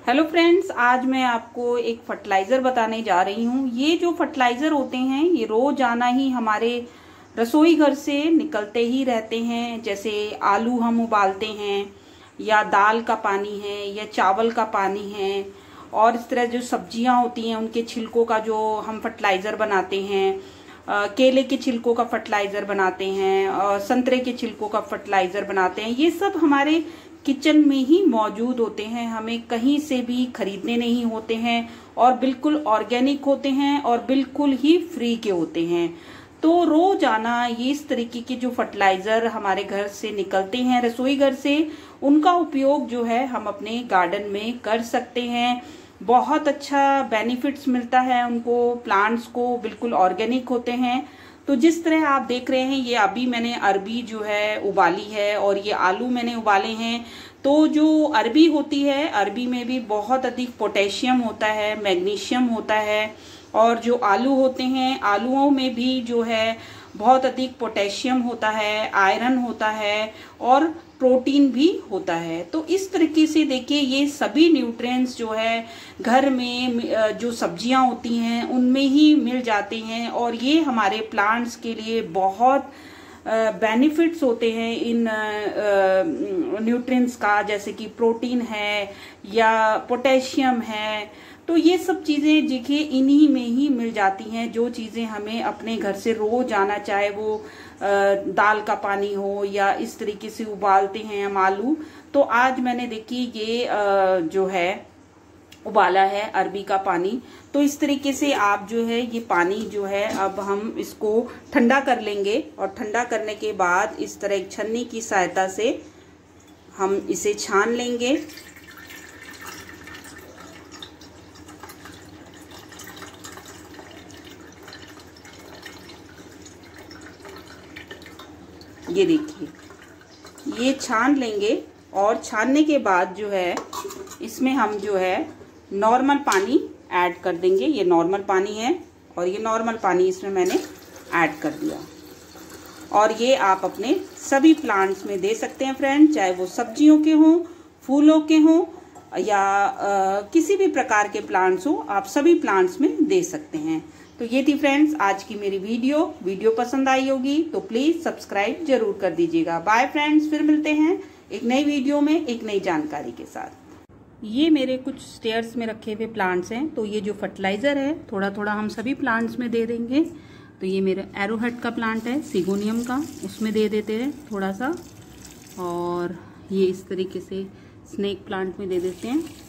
Hello friends, आज मैं आपको एक फर्टिलाइज़र बताने जा रही हूँ। ये जो फर्टिलाइज़र होते हैं ये रोज़ाना ही हमारे रसोई घर से निकलते ही रहते हैं। जैसे आलू हम उबालते हैं या दाल का पानी है या चावल का पानी है, और इस तरह जो सब्जियां होती हैं उनके छिलकों का जो हम फर्टिलाइज़र बनाते हैं, केले के छिलकों का फर्टिलाइज़र बनाते हैं और संतरे के छिलकों का फर्टिलाइज़र बनाते हैं। ये सब हमारे किचन में ही मौजूद होते हैं, हमें कहीं से भी खरीदने नहीं होते हैं और बिल्कुल ऑर्गेनिक होते हैं और बिल्कुल ही फ्री के होते हैं। तो रोजाना ये इस तरीके के जो फर्टिलाइज़र हमारे घर से निकलते हैं, रसोई घर से, उनका उपयोग जो है हम अपने गार्डन में कर सकते हैं। बहुत अच्छा बेनिफिट्स मिलता है उनको, प्लांट्स को, बिल्कुल ऑर्गेनिक होते हैं। तो जिस तरह आप देख रहे हैं, ये अभी मैंने अरबी जो है उबाली है और ये आलू मैंने उबाले हैं। तो जो अरबी होती है, अरबी में भी बहुत अधिक पोटेशियम होता है, मैग्नीशियम होता है, और जो आलू होते हैं, आलूओं में भी जो है बहुत अधिक पोटेशियम होता है, आयरन होता है और प्रोटीन भी होता है। तो इस तरीके से देखिए, ये सभी न्यूट्रिएंट्स जो है घर में जो सब्जियां होती हैं उनमें ही मिल जाते हैं, और ये हमारे प्लांट्स के लिए बहुत बेनिफिट्स होते हैं इन न्यूट्रिएंट्स का, जैसे कि प्रोटीन है या पोटेशियम है। तो ये सब चीज़ें देखिए इन्हीं में ही मिल जाती हैं, जो चीज़ें हमें अपने घर से रोज आना, चाहे वो दाल का पानी हो या इस तरीके से उबालते हैं हम आलू। तो आज मैंने देखिए ये जो है उबाला है अरबी का पानी। तो इस तरीके से आप जो है ये पानी जो है अब हम इसको ठंडा कर लेंगे, और ठंडा करने के बाद इस तरह एक छन्नी की सहायता से हम इसे छान लेंगे। ये देखिए, ये छान लेंगे, और छानने के बाद जो है इसमें हम जो है नॉर्मल पानी ऐड कर देंगे। ये नॉर्मल पानी है और ये नॉर्मल पानी इसमें मैंने ऐड कर दिया, और ये आप अपने सभी प्लांट्स में दे सकते हैं फ्रेंड, चाहे वो सब्जियों के हों, फूलों के हों या किसी भी प्रकार के प्लांट्स हो, आप सभी प्लांट्स में दे सकते हैं। तो ये थी फ्रेंड्स आज की मेरी वीडियो पसंद आई होगी तो प्लीज़ सब्सक्राइब जरूर कर दीजिएगा। बाय फ्रेंड्स, फिर मिलते हैं एक नई वीडियो में एक नई जानकारी के साथ। ये मेरे कुछ स्टेयर्स में रखे हुए प्लांट्स हैं, तो ये जो फर्टिलाइज़र है थोड़ा थोड़ा हम सभी प्लांट्स में दे देंगे। तो ये मेरा एरोहेड का प्लांट है, सिगोनियम का, उसमें दे देते हैं थोड़ा सा, और ये इस तरीके से स्नेक प्लांट में दे देते हैं।